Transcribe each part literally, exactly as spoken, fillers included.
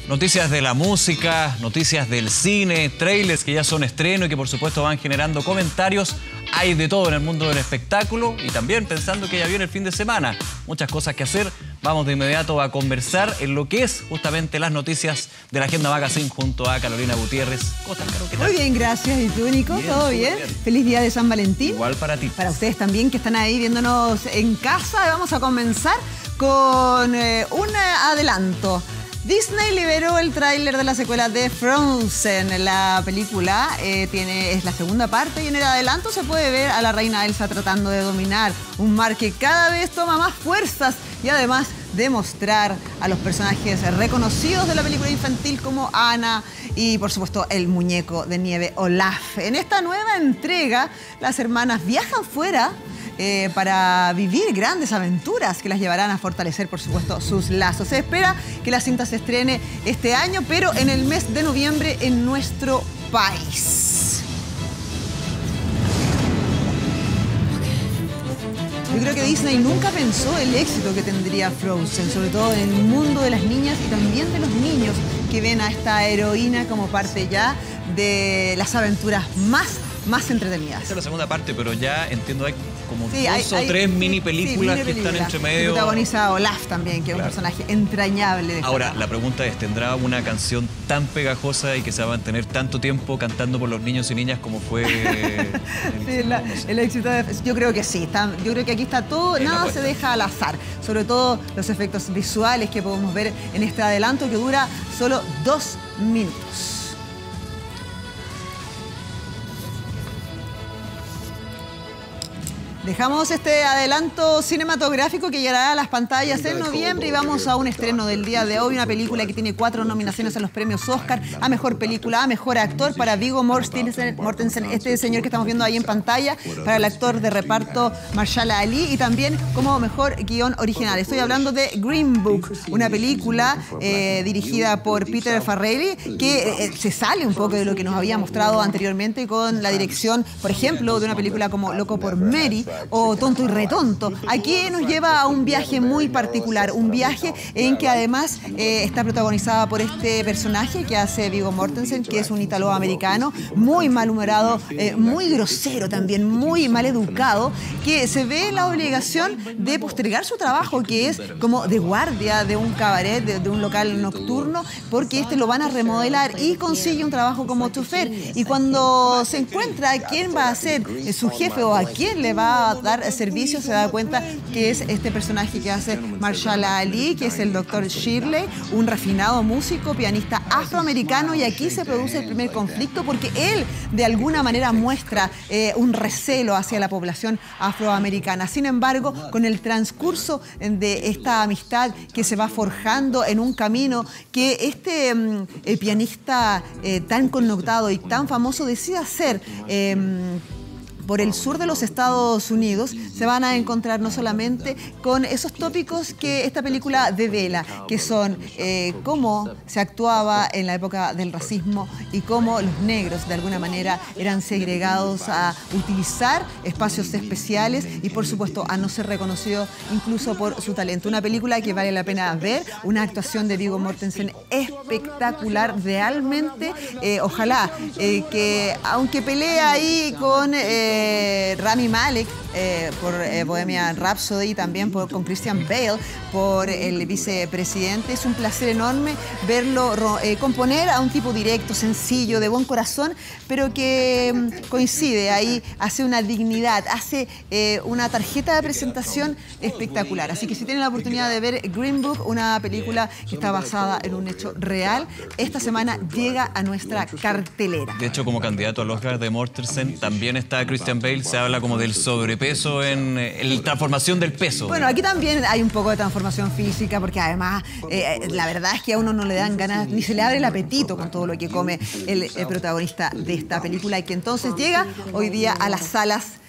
Noticias de la música, noticias del cine, trailers que ya son estreno y que por supuesto van generando comentarios. Hay de todo en el mundo del espectáculo y también pensando que ya viene el fin de semana. Muchas cosas que hacer. Vamos de inmediato a conversar en lo que es justamente las noticias de la Agenda Magazine junto a Carolina Gutiérrez. ¿Cómo estás, Caro? ¿Qué tal? Muy bien, gracias. ¿Y tú, Nico? Bien, ¿Todo bien? bien? Feliz día de San Valentín. Igual para ti. Para ustedes también que están ahí viéndonos en casa. Vamos a comenzar con eh, un adelanto. Disney liberó el tráiler de la secuela de Frozen. La película eh, tiene, es la segunda parte y en el adelanto se puede ver a la reina Elsa tratando de dominar un mar que cada vez toma más fuerzas y además demostrar a los personajes reconocidos de la película infantil como Anna y por supuesto el muñeco de nieve Olaf. En esta nueva entrega las hermanas viajan fuera Eh, para vivir grandes aventuras que las llevarán a fortalecer, por supuesto, sus lazos. Se espera que la cinta se estrene este año, pero en el mes de noviembre en nuestro país. Yo creo que Disney nunca pensó el éxito que tendría Frozen, sobre todo en el mundo de las niñas y también de los niños que ven a esta heroína como parte ya de las aventuras más más entretenidas. Esta es la segunda parte, pero ya entiendo hay como sí, dos hay, o hay, tres sí, mini películas sí, mini que película. están entre medio. Protagoniza Olaf también, que claro. es un personaje entrañable. De Ahora, la pregunta es, ¿tendrá una canción tan pegajosa y que se va a mantener tanto tiempo cantando por los niños y niñas como fue el, sí, la, no sé. el éxito? De, yo creo que sí. Está, yo creo que aquí está todo, en nada se deja al azar. Sobre todo los efectos visuales que podemos ver en este adelanto que dura solo dos minutos. Dejamos este adelanto cinematográfico que llegará a las pantallas en noviembre y vamos a un estreno del día de hoy, una película que tiene cuatro nominaciones a los premios Oscar, a Mejor Película, a Mejor Actor para Viggo Mortensen, este señor que estamos viendo ahí en pantalla, para el actor de reparto Mahershala Ali y también como Mejor Guión Original. Estoy hablando de Green Book, una película eh, dirigida por Peter Farrelly que eh, se sale un poco de lo que nos había mostrado anteriormente con la dirección, por ejemplo, de una película como Loco por Mary o Tonto y Retonto. Aquí nos lleva a un viaje muy particular, un viaje en que además eh, está protagonizada por este personaje que hace Viggo Mortensen, que es un italoamericano muy malhumorado, eh, muy grosero también, muy mal educado, que se ve la obligación de postergar su trabajo, que es como de guardia de un cabaret, de, de un local nocturno, porque este lo van a remodelar y consigue un trabajo como chofer. Y cuando se encuentra a quién va a ser su jefe o a quién le va a dar servicio, se da cuenta que es este personaje que hace Mahershala Ali, que es el doctor Shirley, un refinado músico, pianista afroamericano, y aquí se produce el primer conflicto porque él de alguna manera muestra eh, un recelo hacia la población afroamericana. Sin embargo, con el transcurso de esta amistad que se va forjando en un camino que este um, el pianista eh, tan connotado y tan famoso decide hacer eh, por el sur de los Estados Unidos, se van a encontrar no solamente con esos tópicos que esta película devela, que son eh, cómo se actuaba en la época del racismo y cómo los negros de alguna manera eran segregados a utilizar espacios especiales y por supuesto a no ser reconocidos incluso por su talento. Una película que vale la pena ver, una actuación de Viggo Mortensen espectacular realmente. Eh, ojalá eh, que aunque pelea ahí con Eh, Eh, Rami Malek eh, por eh, Bohemian Rhapsody y también por, con Christian Bale por el vicepresidente. Es un placer enorme verlo eh, componer a un tipo directo, sencillo, de buen corazón, pero que eh, coincide ahí, hace una dignidad, hace eh, una tarjeta de presentación espectacular. Así que si tienen la oportunidad de ver Green Book, una película que está basada en un hecho real, esta semana llega a nuestra cartelera. De hecho, como candidato al Oscar de Mortensen, también está Christian Bale. Se habla como del sobrepeso en, en la transformación del peso. Bueno, aquí también hay un poco de transformación física porque además eh, la verdad es que a uno no le dan ganas ni se le abre el apetito con todo lo que come el, el protagonista de esta película y que entonces llega hoy día a las salas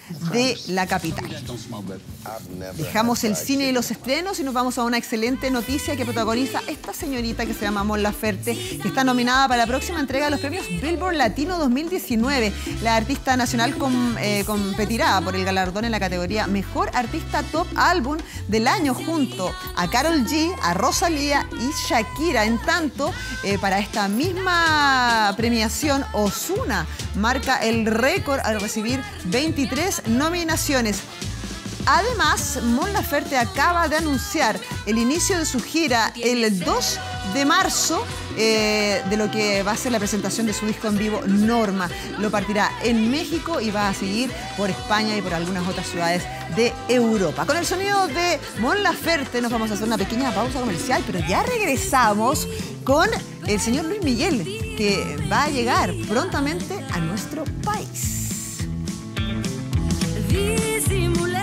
de la capital. Dejamos el cine y los estrenos y nos vamos a una excelente noticia que protagoniza esta señorita que se llama Mon Laferte, que está nominada para la próxima entrega de los premios Billboard Latino dos mil diecinueve. La artista nacional com, eh, competirá por el galardón en la categoría Mejor Artista Top Álbum del año junto a Karol G, a Rosalía y Shakira. En tanto, eh, para esta misma premiación, Ozuna marca el récord al recibir veintitrés nominaciones. Además, Mon Laferte acaba de anunciar el inicio de su gira el dos de marzo, eh, de lo que va a ser la presentación de su disco en vivo, Norma. Lo partirá en México y va a seguir por España y por algunas otras ciudades de Europa. Con el sonido de Mon Laferte nos vamos a hacer una pequeña pausa comercial, pero ya regresamos con el señor Luis Miguel, que va a llegar prontamente a nuestro país. Disimulé.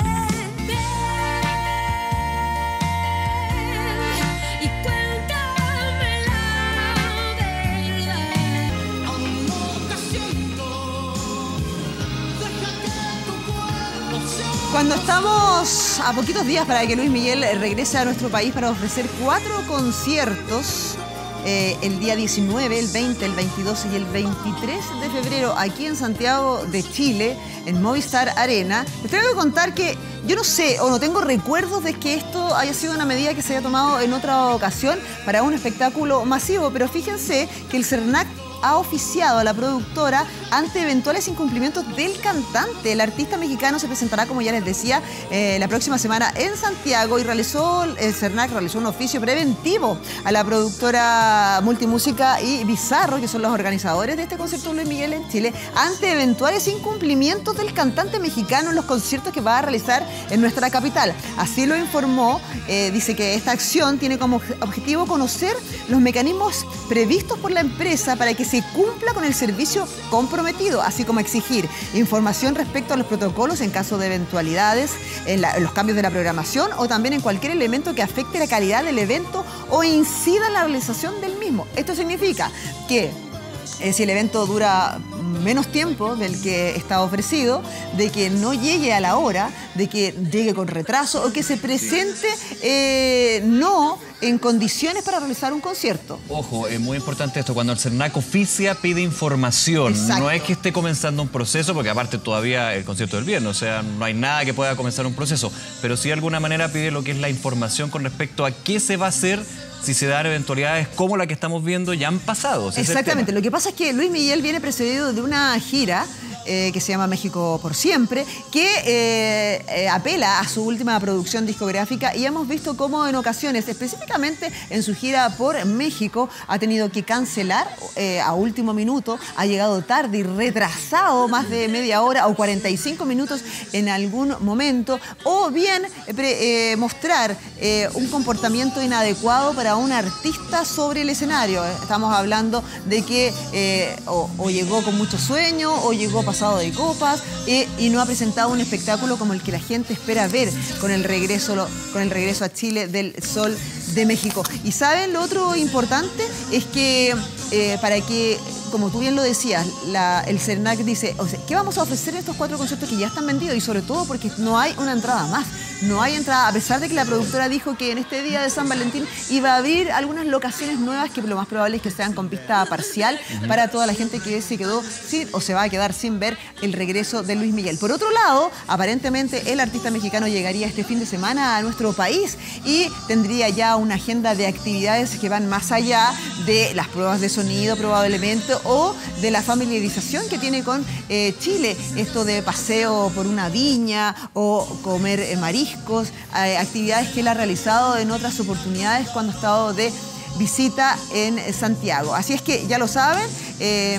Cuando estamos a poquitos días para que Luis Miguel regrese a nuestro país para ofrecer cuatro conciertos, eh, el día diecinueve, el veinte, el veintidós y el veintitrés de febrero aquí en Santiago de Chile, en Movistar Arena, les tengo que contar que yo no sé o no tengo recuerdos de que esto haya sido una medida que se haya tomado en otra ocasión para un espectáculo masivo, pero fíjense que el CERNAC ha oficiado a la productora ante eventuales incumplimientos del cantante. El artista mexicano se presentará, como ya les decía, eh, la próxima semana en Santiago y realizó, el CERNAC realizó un oficio preventivo a la productora Multimúsica y Bizarro, que son los organizadores de este concierto de Luis Miguel en Chile, ante eventuales incumplimientos del cantante mexicano en los conciertos que va a realizar en nuestra capital. Así lo informó, eh, dice que esta acción tiene como objetivo conocer los mecanismos previstos por la empresa para que se cumpla con el servicio comprometido, así como exigir información respecto a los protocolos en caso de eventualidades, en, la, en los cambios de la programación o también en cualquier elemento que afecte la calidad del evento o incida en la realización del mismo. Esto significa que eh, si el evento dura menos tiempo del que está ofrecido, de que no llegue a la hora, de que llegue con retraso o que se presente eh, no en condiciones para realizar un concierto. Ojo, es muy importante esto, cuando el CERNAC oficia pide información. Exacto. No es que esté comenzando un proceso, porque aparte todavía el concierto del viernes, o sea, no hay nada que pueda comenzar un proceso, pero sí de alguna manera pide lo que es la información con respecto a qué se va a hacer si se dan eventualidades como la que estamos viendo ya han pasado. Exactamente, lo que pasa es que Luis Miguel viene precedido de una gira Eh, que se llama México por Siempre, que eh, eh, apela a su última producción discográfica y hemos visto cómo en ocasiones, específicamente en su gira por México, ha tenido que cancelar eh, a último minuto, ha llegado tarde y retrasado más de media hora o cuarenta y cinco minutos en algún momento, o bien eh, mostrar eh, un comportamiento inadecuado para un artista sobre el escenario. Estamos hablando de que eh, o, o llegó con mucho sueño o llegó pasado de copas eh, y no ha presentado un espectáculo como el que la gente espera ver con el regreso, lo, con el regreso a Chile del Sol de México. Y ¿saben? Lo otro importante es que eh, para que, como tú bien lo decías, la, el CERNAC dice, o sea, ¿qué vamos a ofrecer en estos cuatro conciertos que ya están vendidos? Y sobre todo porque no hay una entrada más. No hay entrada, a pesar de que la productora dijo que en este día de San Valentín iba a abrir algunas locaciones nuevas que lo más probable es que sean con pista parcial uh-huh. para toda la gente que se quedó sin o se va a quedar sin ver el regreso de Luis Miguel. Por otro lado, aparentemente el artista mexicano llegaría este fin de semana a nuestro país y tendría ya una agenda de actividades que van más allá de las pruebas de sonido probablemente o de la familiarización que tiene con eh, Chile. Esto de paseo por una viña o comer eh, mariscos, eh, actividades que él ha realizado en otras oportunidades cuando ha estado de visita en Santiago. Así es que ya lo saben, eh,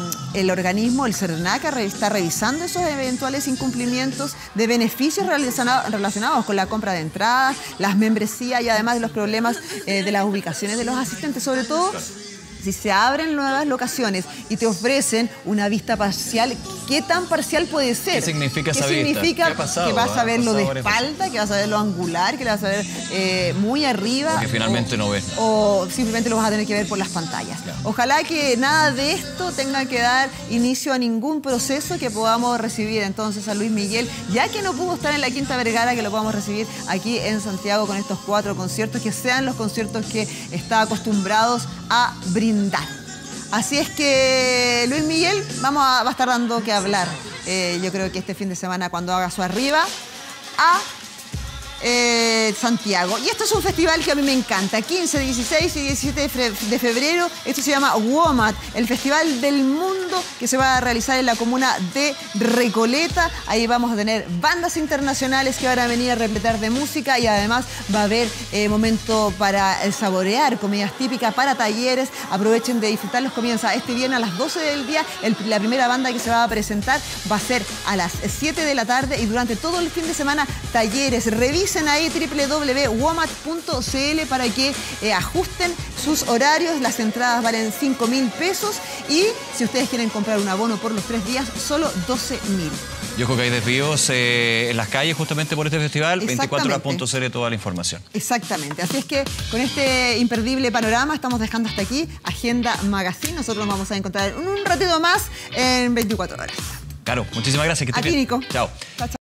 el organismo, el CERNAC, está revisando esos eventuales incumplimientos de beneficios relacionados con la compra de entradas, las membresías y además de los problemas eh, de las ubicaciones de los asistentes, sobre todo Si se abren nuevas locaciones y te ofrecen una vista parcial, ¿qué tan parcial puede ser? ¿Qué significa esa ¿Qué vista? significa ¿Qué ha pasado? que vas a ver lo de espalda, veces. que vas a ver lo angular, que lo vas a ver eh, muy arriba? O que finalmente o, no ves nada. O simplemente lo vas a tener que ver por las pantallas. Claro. Ojalá que nada de esto tenga que dar inicio a ningún proceso que podamos recibir entonces a Luis Miguel, ya que no pudo estar en la Quinta Vergara, que lo podamos recibir aquí en Santiago con estos cuatro conciertos, que sean los conciertos que está acostumbrados a brindar. Así es que Luis Miguel vamos a, va a estar dando que hablar, eh, yo creo que este fin de semana cuando haga su arriba a eh, Santiago. Y esto es un festival que a mí me encanta, quince, dieciséis y diecisiete de febrero. Esto se llama WOMAD, el Festival del Mundo, que se va a realizar en la comuna de Recoleta. Ahí vamos a tener bandas internacionales que van a venir a repletar de música y además va a haber eh, momento para eh, saborear comidas típicas, para talleres. Aprovechen de disfrutarlos. Comienza este viernes a las doce del día. El, la primera banda que se va a presentar va a ser a las siete de la tarde y durante todo el fin de semana talleres. Revisen ahí doble u doble u doble u punto womad punto c l para que eh, ajusten sus horarios. Las entradas valen cinco mil pesos y si ustedes quieren comprar un abono por los tres días, solo doce mil. Yo creo que hay desvíos eh, en las calles justamente por este festival. veinticuatro horas punto c l toda la información. Exactamente. Así es que con este imperdible panorama estamos dejando hasta aquí Agenda Magazine. Nosotros nos vamos a encontrar en un ratito más en veinticuatro horas. Claro, muchísimas gracias. Que estés A ti, bien. Nico. Chao. Chao, chao.